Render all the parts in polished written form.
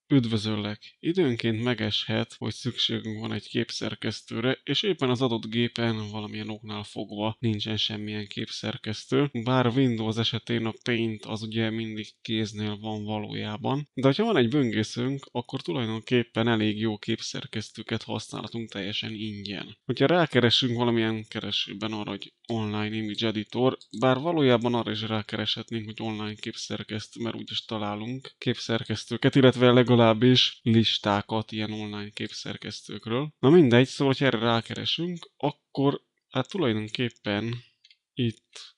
Üdvözöllek! Időnként megeshet, hogy szükségünk van egy képszerkesztőre, és éppen az adott gépen valamilyen oknál fogva nincsen semmilyen képszerkesztő, bár Windows esetén a Paint az ugye mindig kéznél van valójában, de ha van egy böngészőnk, akkor tulajdonképpen elég jó képszerkesztőket használhatunk teljesen ingyen. Hogyha rákeresünk valamilyen keresőben arra, hogy Online Image Editor, bár valójában arra is rákereshetnénk, hogy online képszerkesztő, mert úgyis találunk képszerkesztőket, illetve legalábbis listákat ilyen online képszerkesztőkről. Na mindegy, szóval, ha erre rákeresünk, akkor hát tulajdonképpen itt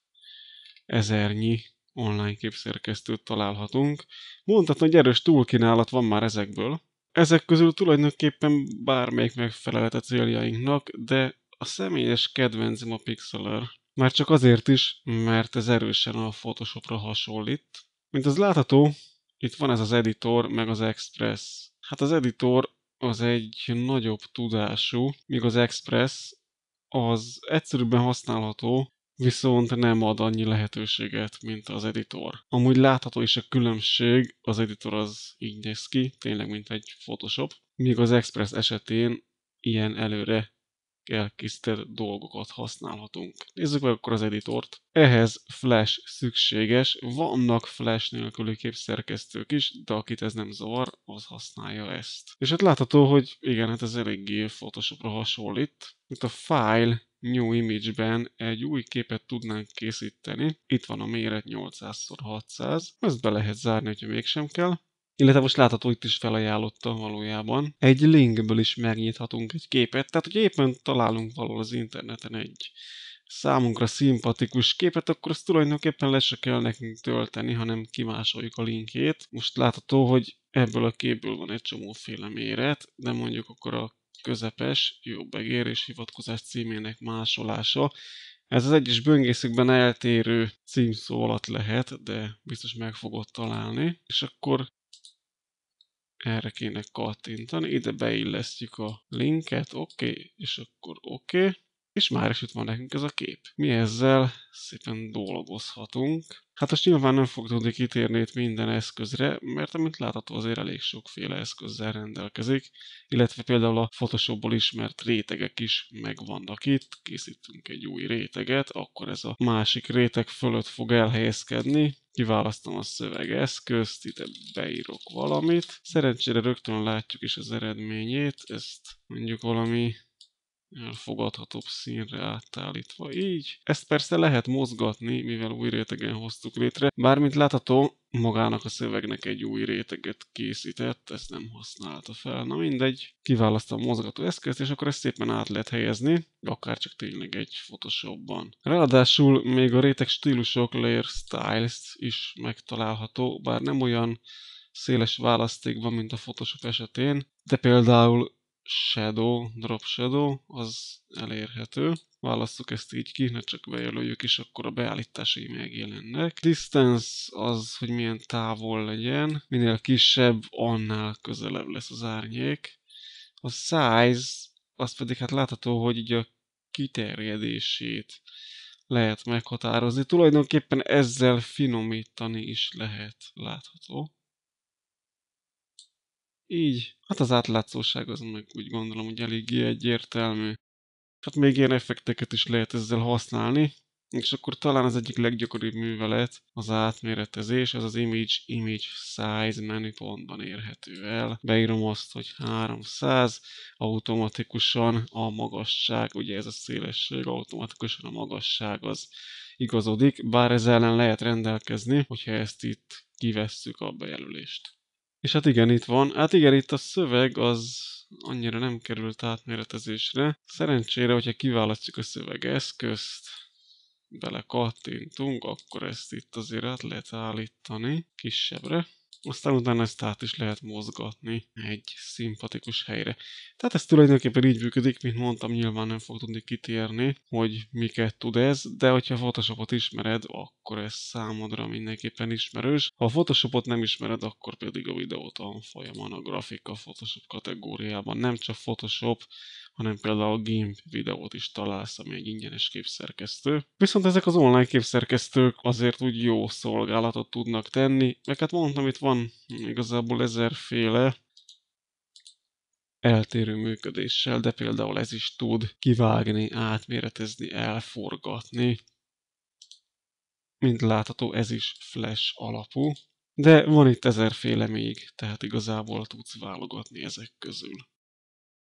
ezernyi online képszerkesztőt találhatunk. Mondhatni, hogy erős túlkínálat van már ezekből. Ezek közül tulajdonképpen bármelyik megfelelhet a céljainknak, de a személyes kedvencem a Pixlr. Már csak azért is, mert ez erősen a Photoshopra hasonlít. Mint az látható, itt van ez az editor, meg az Express. Hát az editor az egy nagyobb tudású, míg az Express az egyszerűbben használható, viszont nem ad annyi lehetőséget, mint az editor. Amúgy látható is a különbség, az editor az így néz ki, tényleg mint egy Photoshop, míg az Express esetén ilyen előre elkészített dolgokat használhatunk. Nézzük meg akkor az editort. Ehhez Flash szükséges, vannak Flash nélküli képszerkesztők is, de akit ez nem zavar, az használja ezt. És hát látható, hogy igen, hát ez eléggé Photoshopra hasonlít. Itt a File New Image-ben egy új képet tudnánk készíteni. Itt van a méret 800x600. Ezt be lehet zárni, hogyha mégsem kell. Illetve most látható, itt is felajánlotta valójában. Egy linkből is megnyithatunk egy képet, tehát hogy éppen találunk valahol az interneten egy számunkra szimpatikus képet, akkor azt tulajdonképpen le se kell nekünk tölteni, hanem kimásoljuk a linkjét. Most látható, hogy ebből a képből van egy csomóféle méret, de mondjuk akkor a közepes, jobbegér és hivatkozás címének másolása. Ez az egyes böngészőkben eltérő címszó alatt lehet, de biztos meg fogod találni. És akkor erre kéne kattintani, ide beillesztjük a linket, oké, és akkor oké. És már is itt van nekünk ez a kép. Mi ezzel szépen dolgozhatunk. Hát most nyilván nem fog tudni kitérni itt minden eszközre, mert amint látható azért elég sokféle eszközzel rendelkezik, illetve például a Photoshopból ismert rétegek is megvannak itt. Készítünk egy új réteget, akkor ez a másik réteg fölött fog elhelyezkedni. Kiválasztom a szövegeszközt, ide beírok valamit. Szerencsére rögtön látjuk is az eredményét, ezt mondjuk valami elfogadhatóbb színre átállítva így. Ezt persze lehet mozgatni, mivel új rétegen hoztuk létre. Bármint látható, magának a szövegnek egy új réteget készített, ezt nem használta fel. Na mindegy, kiválasztom a mozgató eszközt, és akkor ezt szépen át lehet helyezni, akár csak tényleg egy Photoshopban. Ráadásul még a réteg stílusok, Layer Styles is megtalálható, bár nem olyan széles választékban, mint a Photoshop esetén, de például Shadow, Drop Shadow, az elérhető. Válasszuk ezt így ki, ne csak bejelöljük is, akkor a beállításai megjelennek. Distance az, hogy milyen távol legyen. Minél kisebb, annál közelebb lesz az árnyék. A size, az pedig hát látható, hogy így a kiterjedését lehet meghatározni. Tulajdonképpen ezzel finomítani is lehet, látható. Így, hát az átlátszóság az meg úgy gondolom, hogy eléggé egyértelmű. Hát még ilyen effekteket is lehet ezzel használni, és akkor talán az egyik leggyakoribb művelet az átméretezés, ez az Image Size menüpontban érhető el. Beírom azt, hogy 300, automatikusan a magasság, ugye ez a szélesség, automatikusan a magasság az igazodik, bár ezzel ellen lehet rendelkezni, hogyha ezt itt kivesszük a bejelölést. És hát igen, itt van. Hát igen, itt a szöveg az annyira nem került átméretezésre. Szerencsére, hogyha kiválasztjuk a szövegeszközt, bele kattintunk, akkor ezt itt azért át lehet állítani kisebbre. Aztán utána ezt át is lehet mozgatni egy szimpatikus helyre. Tehát ez tulajdonképpen így működik, mint mondtam, nyilván nem fog tudni kitérni, hogy miket tud ez, de hogyha a Photoshopot ismered, akkor ez számodra mindenképpen ismerős. Ha a Photoshopot nem ismered, akkor pedig a videótanfolyamon a grafika Photoshop kategóriában nem csak Photoshop, hanem például GIMP videót is találsz, ami egy ingyenes képszerkesztő. Viszont ezek az online képszerkesztők azért úgy jó szolgálatot tudnak tenni, meg hát mondtam, itt van igazából 1000-féle eltérő működéssel, de például ez is tud kivágni, átméretezni, elforgatni. Mint látható, ez is flash alapú, de van itt 1000-féle még, tehát igazából tudsz válogatni ezek közül.